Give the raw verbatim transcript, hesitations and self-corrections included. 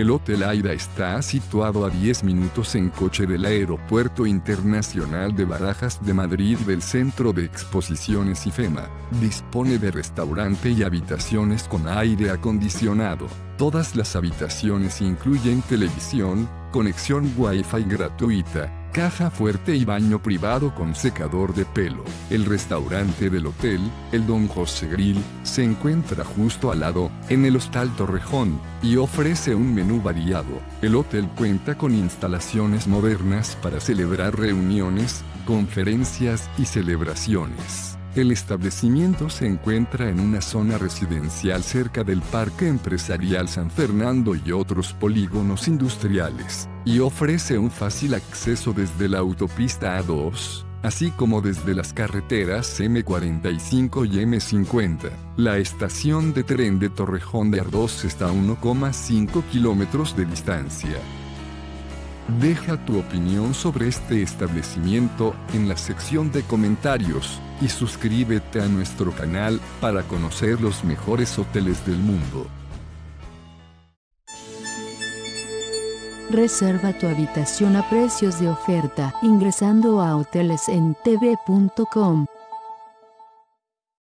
El Hotel Aida está situado a diez minutos en coche del Aeropuerto Internacional de Barajas de Madrid del Centro de Exposiciones IFEMA. Dispone de restaurante y habitaciones con aire acondicionado. Todas las habitaciones incluyen televisión, conexión Wi-Fi gratuita, caja fuerte y baño privado con secador de pelo. El restaurante del hotel, el Don José Grill, se encuentra justo al lado, en el Hostal Torrejón, y ofrece un menú variado. El hotel cuenta con instalaciones modernas para celebrar reuniones, conferencias y celebraciones. El establecimiento se encuentra en una zona residencial cerca del Parque Empresarial San Fernando y otros polígonos industriales, y ofrece un fácil acceso desde la autopista A dos, así como desde las carreteras eme cuarenta y cinco y eme cincuenta. La estación de tren de Torrejón de Ardoz está a uno coma cinco kilómetros de distancia. Deja tu opinión sobre este establecimiento en la sección de comentarios y suscríbete a nuestro canal para conocer los mejores hoteles del mundo. Reserva tu habitación a precios de oferta ingresando a hoteles en te ve punto com.